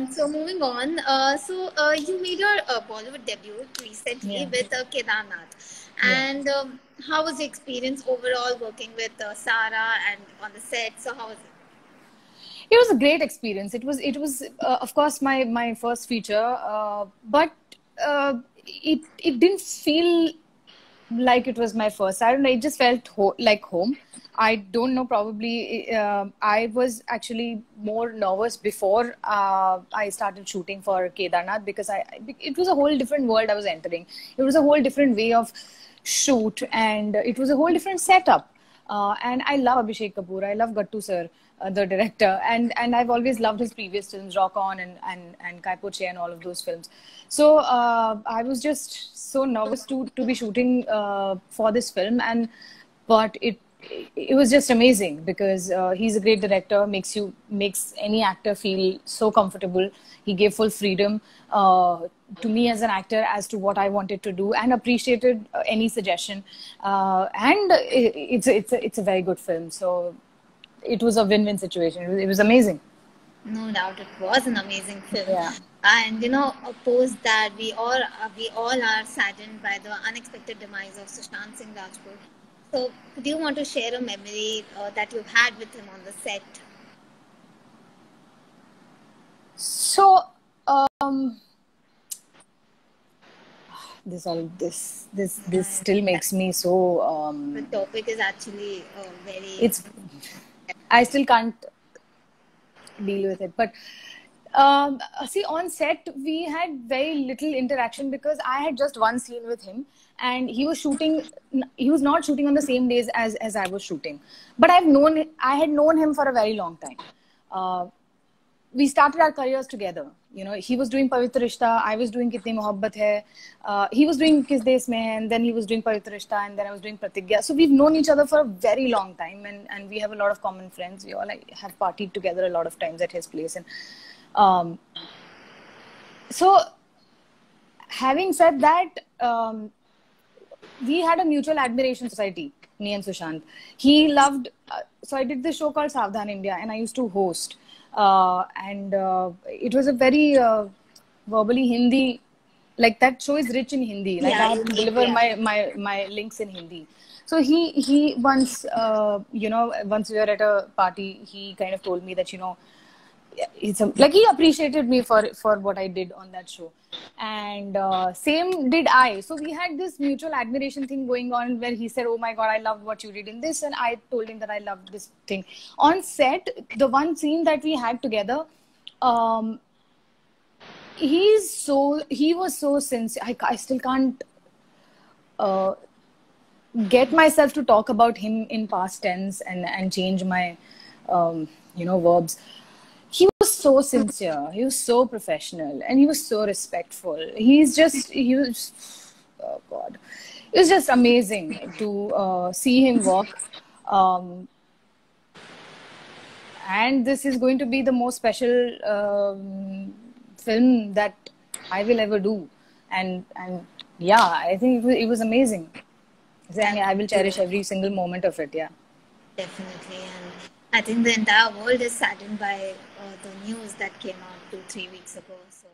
So moving on, you made your Bollywood debut recently Yeah. with Kedarnath, Yeah. and how was the experience overall working with Sara and on the set? So how was it? It was a great experience. It was of course my first feature, but it didn't feel like it was my first. I don't know. It just felt like home. I don't know. Probably I was actually more nervous before I started shooting for Kedarnath because it was a whole different world I was entering. It was a whole different way of shoot, and it was a whole different setup. And I love Abhishek Kapoor. I love Gattu sir, the director, and I've always loved his previous films, Rock On and Kai Po Che and all of those films. So I was just so nervous to be shooting for this film, but it was just amazing because he's a great director, makes any actor feel so comfortable. He gave full freedom to me as an actor as to what I wanted to do, and appreciated any suggestion. And it's a very good film. So it was a win-win situation. It was amazing. No doubt, it was an amazing film, Yeah. and post that we all are saddened by the unexpected demise of Sushant Singh Rajput. So, do you want to share a memory that you've had with him on the set? So um, this still makes me so The topic is actually very. it's I still can't deal with it. But see, on set, we had very little interaction because I had just one scene with him, and he was shooting. He was not shooting on the same days as I was shooting. But I had known him for a very long time. We started our careers together. He was doing Pavitra Rishta, I was doing Kitni Mohabbat Hai. He was doing Kis Desh Mein Hai, and then he was doing Pavitra Rishta, and then I was doing Pratigya. So we've known each other for a very long time, and we have a lot of common friends. We all have partied together a lot of times at his place. And um, so, having said that, we had a mutual admiration society, me and Sushant. He loved, so I did this show called Savdhan India, and I used to host. And it was a very verbally Hindi, like that show is rich in Hindi. Like I Yeah, have to unique. deliver Yeah. my links in Hindi. So he once, once we were at a party, he kind of told me that, like he appreciated me for what I did on that show, and same did I. So we had this mutual admiration thing going on where he said, "Oh my God, I loved what you did in this," and I told him that I loved this thing. On set, the one scene that we had together, um, he was so sincere. I still can't uh, get myself to talk about him in past tense and change my verbs. He was so sincere, he was so professional, and he was so respectful. He was, oh God, it was just amazing to see him work. Um, and this is going to be the most special film that I will ever do. And yeah, I think it was amazing. I will cherish every single moment of it. Yeah. Definitely, and I think the entire world is saddened by the news that came out 2-3 weeks ago. So